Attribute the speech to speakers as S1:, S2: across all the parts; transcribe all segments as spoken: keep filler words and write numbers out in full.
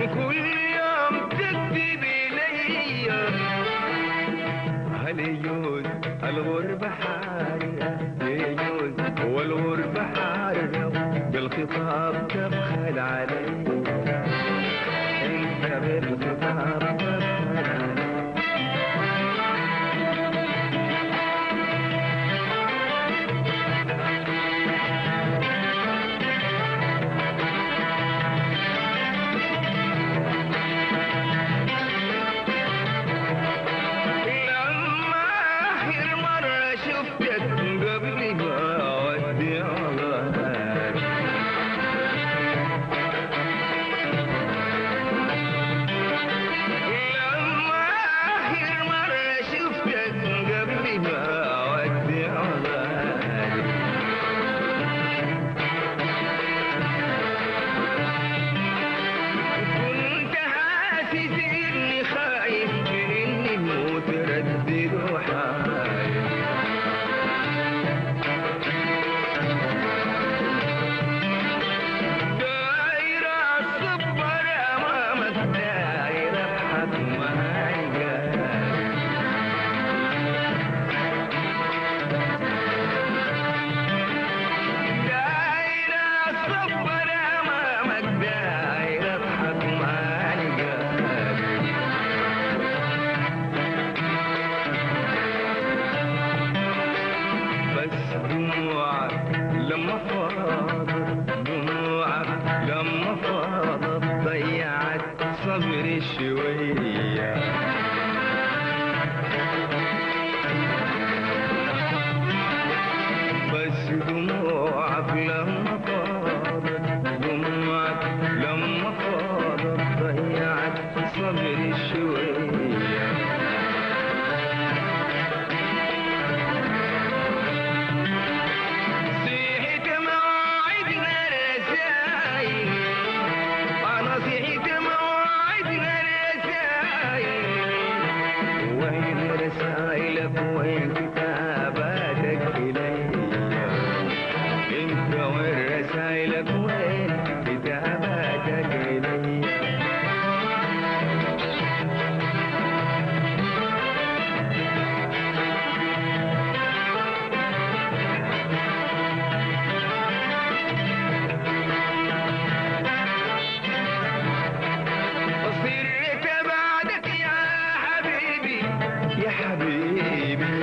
S1: كل يوم تكتب لي هل يجوز الغربة حارة يجوز والغربة حارة بالخطاب تبخل علي انت بالخطاب تبخل علي لما فاضت دموعك لما فاضت ضيعت صبري شوية بس دموعك لما فاضت دموعك لما فاضت ضيعت صبري شوية رسائلك وين كتاباتك إلي انت وين رسائلك وين كتاباتك إلي صرت بعدك يا حبيبي يا حبيبي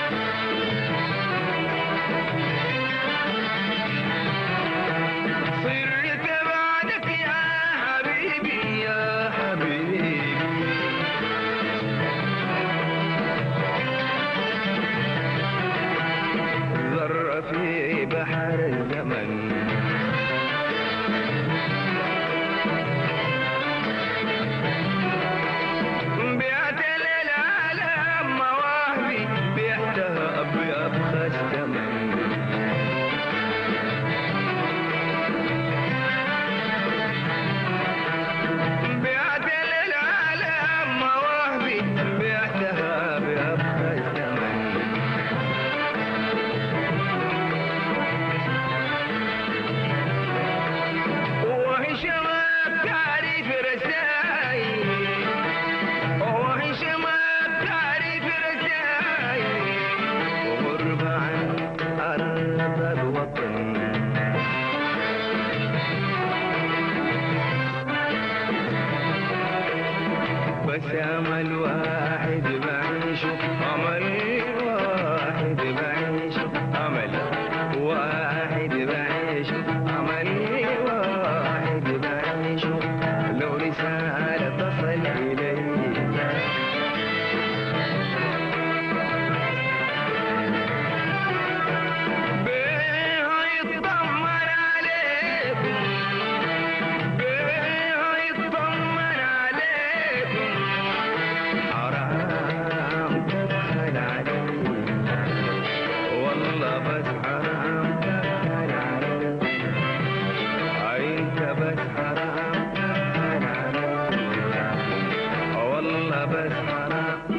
S1: صرت بعدك يا حبيبي يا حبيبي ذرة في بحر الزمن بس أمل واحد بعيشه أمل واحد بعيشه أمل واحد بعيشه أمل واحد بعيشه لو رسالة تصل إلي بيها يطمن عليكم بيها يطمن عليكم حرام تبخل علي والله بس حرام تبخل علي انت بس حرام تبخل علي والله بس حرام